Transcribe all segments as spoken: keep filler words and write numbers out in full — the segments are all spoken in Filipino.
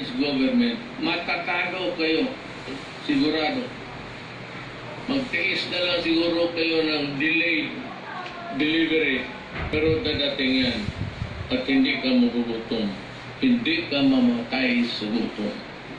against government, matatalo kayo. Sigurado. Magtiis na lang siguro kayo ng delayed delivery. Pero dadating yan. At hindi ka magugutom. Hindi ka mamatay sa gutom.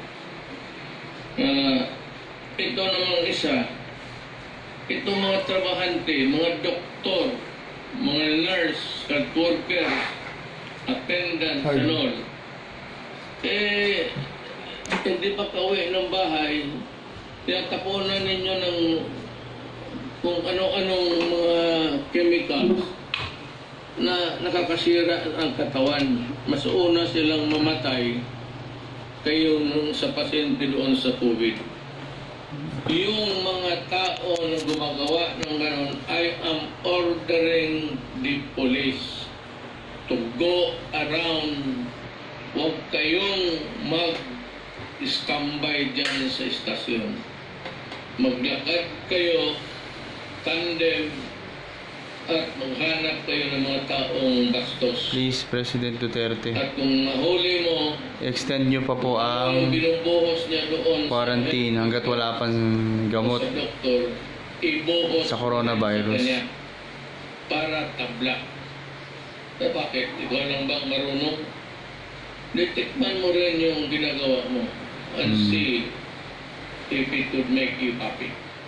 Uh, ito namang isa. Ito mga trabahante, mga doktor, mga nurse, health workers, attendants, and all. Eh, hindi pa kauwi ng bahay, tinatapunan ninyo ng kung ano-anong mga chemicals na nakakasira ang katawan. Mas una silang mamatay kayo nung sa pasyente doon sa COVID. Yung mga tao na gumagawa ng ganon, I am ordering the police to go around. Huwag kayong mag-standby dyan sa istasyon. Maglakad kayo, tandem, at maghanap kayo ng mga taong bastos. Please, President Duterte. At kung mahuli mo, extend nyo pa po ang binubuhos niya doon quarantine hanggat wala pang gamot sa doktor, ibuhos sa coronavirus. niya para tabla. Eh, bakit? Ikaw lang bang marunong? Detikman mo rin yung ginagawa mo and hmm. see if it would make you happy.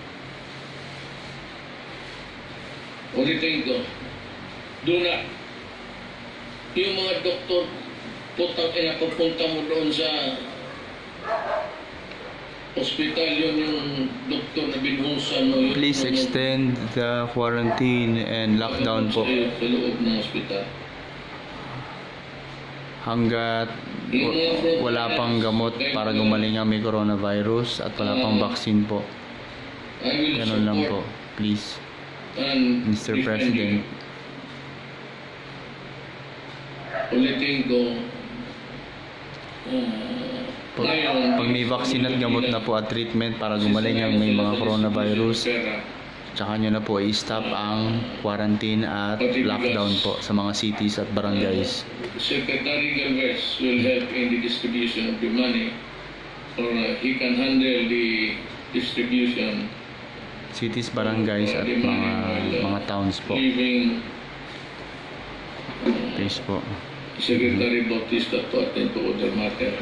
Ulitin ko, do not. Yung mga doktor, putang ina, pupunta mo doon sa hospital, yun yung doktor na binuhusan mo. Yun, please extend the quarantine and lockdown po. Sa loob ng hospital. Hanggat wala pang gamot para gumaling ang may coronavirus at wala pang vaccine po. Ganun lang po, please. Mister President. Ulitin ko, uh, pag, pag may vaccine at gamot na po at treatment para gumaling ang may mga coronavirus, tsaka nyo na po i-stop ang quarantine at lockdown po sa mga cities at barangays. Secretary Galvez will help in the distribution of the money, or uh, he can handle the distribution. Cities, barangays at mga mga towns po. Please po. Secretary Bautista to attend to other matters.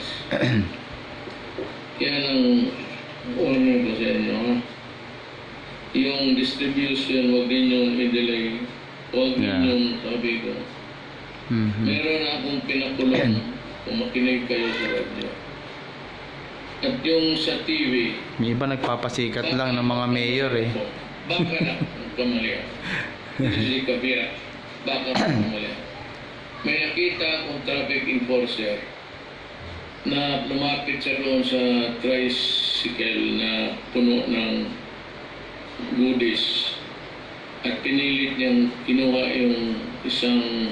Kaya nang uno ko sa inyo, yung distribution, huwag ninyong i-delay. Huwag Yeah. ninyong, sabi ko, Mm-hmm. meron na akong pinakulong kung makinig kayo sa radyo. At yung sa T V, May iba nagpapasikat lang ng mga mayor eh. baka na kamalian. Si Kabira, baka na kamalian. May nakita akong traffic enforcer na lumapit sa doon sa tricycle na puno ng goodies at pinilit niyang kinuha yung isang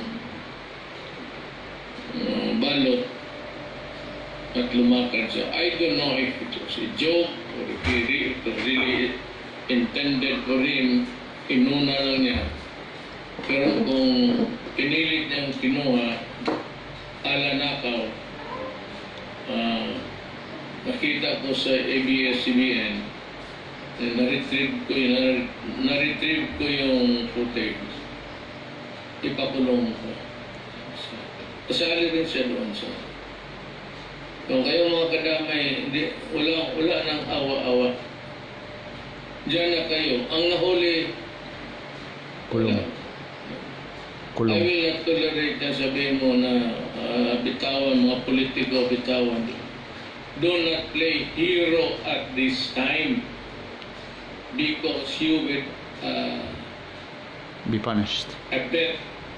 uh, balot at lumakad siya. I don't know if it was a joke or if it was really intended for him, inuna lang niya. Pero kung pinilit niyang kinuha, ala nakaw, uh, nakita ko sa A B S C B N, na-retrieve ko yung, na-retrieve ko yung footage. Ipakulong ko. Kasali rin siya doon sa. Kung kayo mga kadamay, hindi, wala, wala nang awa-awa. Diyan na kayo. Ang nahuli, Kulong. Kulong. I will not tolerate na sabihin mo na uh, bitawan, mga politiko bitawan. Do not play hero at this time because you will uh, Be punished. I bet,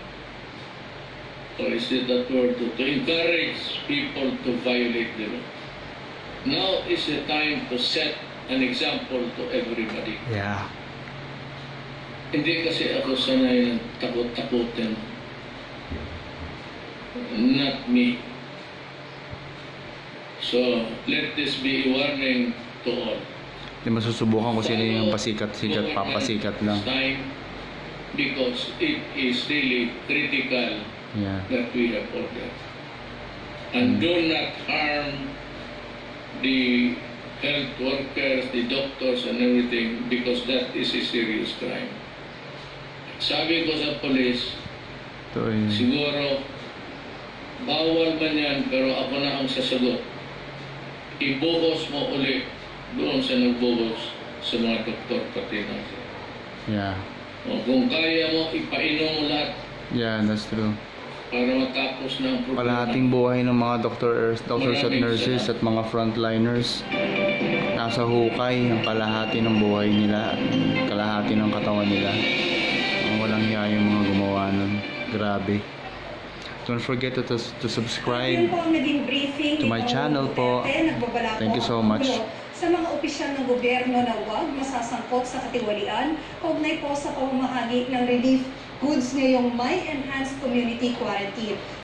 or is it that word, to, to encourage people to violate the law. Now is the time to set an example to everybody. Yeah. Hindi kasi ako sanay ng takot-takutin. Not me. So, let this be a warning to all. Hindi masusubukan ko sino yung pasikat-sikat, papasikat lang. Time, because it is really critical Yeah. that we have ordered. And do not harm the health workers, the doctors and everything because that is a serious crime. Sabi ko sa police, Ito eh. siguro bawal man yan pero ako na ang sasagot. Ibuhos mo uli doon sa nagbuhos sa mga doktor pati na. Yeah. O, kung kaya mo, ipainom mo lahat Yeah, that's true. para matapos na ang problema. Kalahating buhay ng mga doctors, doctors at Maraming nurses at mga frontliners nasa hukay ang kalahati ng buhay nila at kalahati ng katawan nila. Ang walang hiya yung mga gumawa nun. Grabe. Don't forget to, to, to subscribe. Yun po ang naging briefing to my ni channel po. Duterte. Nagbabala Thank po you so ang much. Pangulo sa mga opisyal ng gobyerno na huwag masasangkot sa katiwalian kaugnay po sa pamamahagi ng relief goods ngayong may enhanced community quarantine.